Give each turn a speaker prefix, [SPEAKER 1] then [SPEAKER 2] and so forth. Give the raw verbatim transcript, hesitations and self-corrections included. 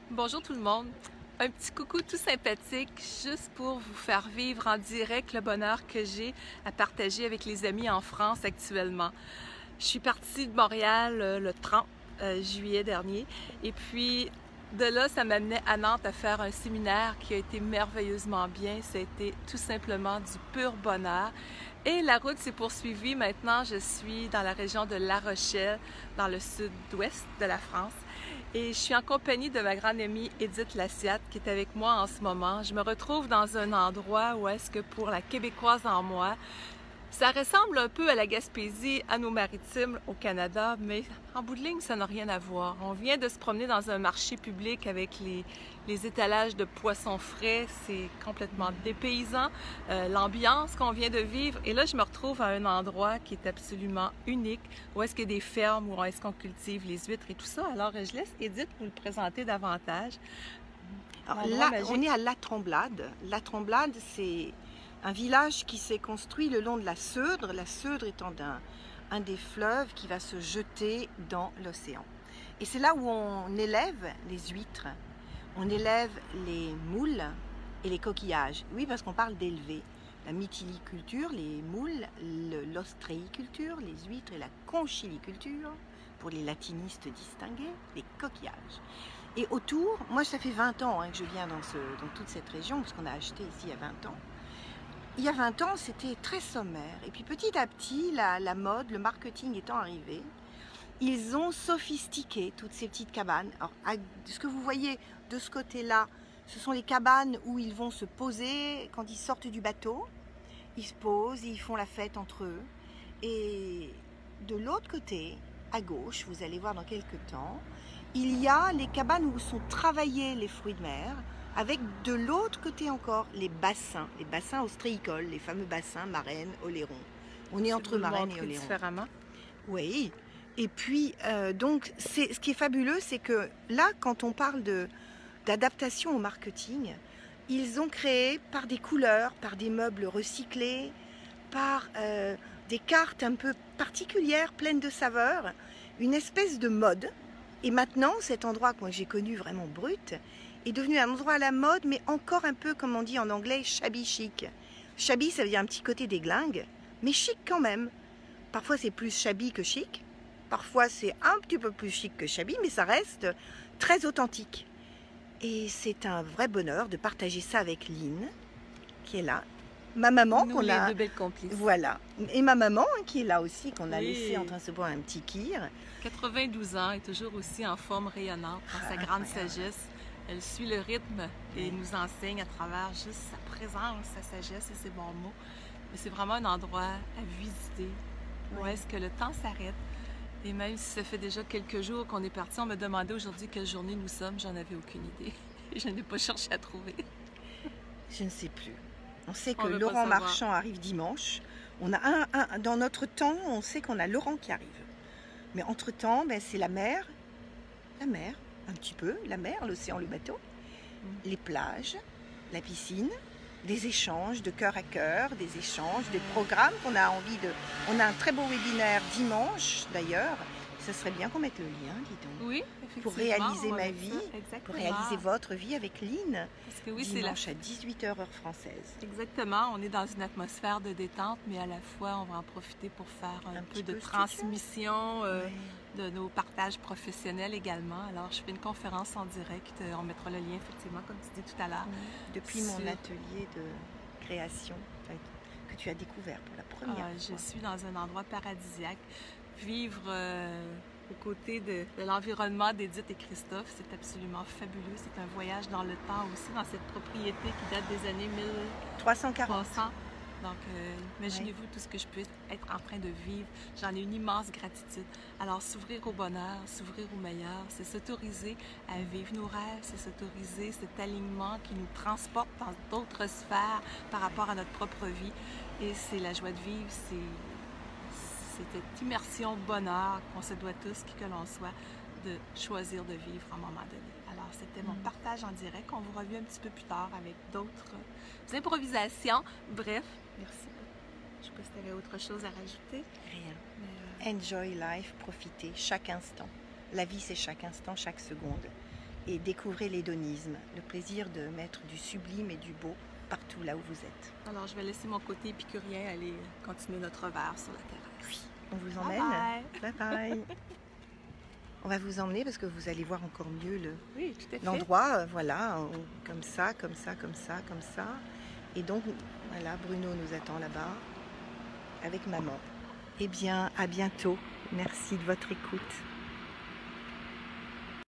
[SPEAKER 1] Bonjour tout le monde. Un petit coucou tout sympathique, juste pour vous faire vivre en direct le bonheur que j'ai à partager avec les amis en France actuellement. Je suis partie de Montréal euh, le trente juillet dernier et puis de là, ça m'amenait à Nantes à faire un séminaire qui a été merveilleusement bien. Ça a été tout simplement du pur bonheur. Et la route s'est poursuivie. Maintenant, je suis dans la région de La Rochelle, dans le sud-ouest de la France. Et je suis en compagnie de ma grande amie Edith Lassiat qui est avec moi en ce moment. Je me retrouve dans un endroit où est-ce que pour la Québécoise en moi, ça ressemble un peu à la Gaspésie, à nos maritimes au Canada, mais en bout de ligne, ça n'a rien à voir. On vient de se promener dans un marché public avec les, les étalages de poissons frais. C'est complètement dépaysant. Euh, L'ambiance qu'on vient de vivre. Et là, je me retrouve à un endroit qui est absolument unique, où est-ce qu'il y a des fermes, où est-ce qu'on cultive les huîtres et tout ça. Alors, je laisse Edith vous le présenter davantage.
[SPEAKER 2] Alors, là, on est à La Tremblade. La Tremblade, c'est un village qui s'est construit le long de la Seudre, la Seudre étant un, un des fleuves qui va se jeter dans l'océan. Et c'est là où on élève les huîtres, on élève les moules et les coquillages. Oui, parce qu'on parle d'élever. La mytiliculture, les moules, l'ostréiculture, les huîtres et la conchiliculture, pour les latinistes distingués, les coquillages. Et autour, moi ça fait vingt ans hein, que je viens dans, ce, dans toute cette région, parce qu'on a acheté ici il y a vingt ans. Il y a vingt ans, c'était très sommaire. Et puis petit à petit, la, la mode, le marketing étant arrivé, ils ont sophistiqué toutes ces petites cabanes. Alors, à, ce que vous voyez de ce côté-là, ce sont les cabanes où ils vont se poser quand ils sortent du bateau. Ils se posent, ils font la fête entre eux. Et de l'autre côté, à gauche, vous allez voir dans quelques temps, il y a les cabanes où sont travaillés les fruits de mer, avec de l'autre côté encore les bassins, les bassins ostréicoles, les fameux bassins Marraine, Oléron. On est entre Marraine et Oléron.
[SPEAKER 1] Différemment.
[SPEAKER 2] Oui. Et puis, euh, donc, ce qui est fabuleux, c'est que là, quand on parle d'adaptation au marketing, ils ont créé par des couleurs, par des meubles recyclés, par euh, des cartes un peu particulières, pleines de saveurs, une espèce de mode. Et maintenant, cet endroit que j'ai connu vraiment brut, est devenu un endroit à la mode, mais encore un peu, comme on dit en anglais, shabby chic. Shabby, ça veut dire un petit côté déglingue, mais chic quand même. Parfois, c'est plus shabby que chic. Parfois, c'est un petit peu plus chic que shabby, mais ça reste très authentique. Et c'est un vrai bonheur de partager ça avec Lynn, qui est là. Ma maman, qu'on a...
[SPEAKER 1] deux belles complices.
[SPEAKER 2] Voilà. Et ma maman, qui est là aussi, qu'on a
[SPEAKER 1] oui.
[SPEAKER 2] laissé en train de se boire un petit kir.
[SPEAKER 1] quatre-vingt-douze ans, et toujours aussi en forme rayonnante, dans sa grande sagesse. Elle suit le rythme et nous enseigne à travers juste sa présence, sa sagesse et ses bons mots. Mais c'est vraiment un endroit à visiter, où oui. est-ce que le temps s'arrête. Et même si ça fait déjà quelques jours qu'on est parti, on me demandait aujourd'hui quelle journée nous sommes, j'en avais aucune idée. Je n'ai pas cherché à trouver.
[SPEAKER 2] Je ne sais plus. On sait que on Laurent Marchand arrive dimanche. On a un, un, dans notre temps, on sait qu'on a Laurent qui arrive. Mais entre-temps, ben, c'est la mer, la mer, un petit peu, la mer, l'océan, le bateau, mmh. les plages, la piscine, des échanges de cœur à cœur, des échanges, des programmes qu'on a envie de... On a un très beau webinaire dimanche, d'ailleurs. Ça serait bien qu'on mette le lien, dis donc.
[SPEAKER 1] Oui,
[SPEAKER 2] pour réaliser ma vie, pour réaliser votre vie avec Lynn.
[SPEAKER 1] Parce que oui,
[SPEAKER 2] dimanche
[SPEAKER 1] la...
[SPEAKER 2] à dix-huit heures heure française.
[SPEAKER 1] Exactement, on est dans une atmosphère de détente, mais à la fois, on va en profiter pour faire un, un peu de peu transmission euh, oui. de nos partages professionnels également. Alors, je fais une conférence en direct. On mettra le lien, effectivement, comme tu dis tout à l'heure.
[SPEAKER 2] Oui. Depuis sur... mon atelier de création que tu as découvert pour la première
[SPEAKER 1] ah,
[SPEAKER 2] fois.
[SPEAKER 1] Je suis dans un endroit paradisiaque. Vivre euh, aux côtés de, de l'environnement d'Edith et Christophe, c'est absolument fabuleux. C'est un voyage dans le temps aussi, dans cette propriété qui date des années mille trois cent quarante. Donc, euh, imaginez-vous oui. tout ce que je peux être en train de vivre. J'en ai une immense gratitude. Alors, s'ouvrir au bonheur, s'ouvrir au meilleur, c'est s'autoriser à vivre nos rêves, c'est s'autoriser cet alignement qui nous transporte dans d'autres sphères par rapport à notre propre vie. Et c'est la joie de vivre, c'est... C'est cette immersion bonheur qu'on se doit tous, qui que l'on soit, de choisir de vivre à un moment donné. Alors, c'était mon partage en direct. On vous revient un petit peu plus tard avec d'autres improvisations. Bref, merci. Je ne sais pas si tu avais autre chose à rajouter.
[SPEAKER 2] Rien. Mais euh... Enjoy life, profitez chaque instant. La vie, c'est chaque instant, chaque seconde. et découvrez l'hédonisme, le plaisir de mettre du sublime et du beau partout là où vous êtes.
[SPEAKER 1] Alors, je vais laisser mon côté épicurien aller continuer notre verre sur la terrasse.
[SPEAKER 2] Oui, on vous emmène.
[SPEAKER 1] Bye bye.
[SPEAKER 2] Bye bye. On va vous emmener parce que vous allez voir encore mieux le,
[SPEAKER 1] oui, tout à fait.
[SPEAKER 2] l'endroit, voilà, comme ça, comme ça, comme ça, comme ça. Et donc, voilà, Bruno nous attend là-bas avec maman. Eh bien, à bientôt. Merci de votre écoute.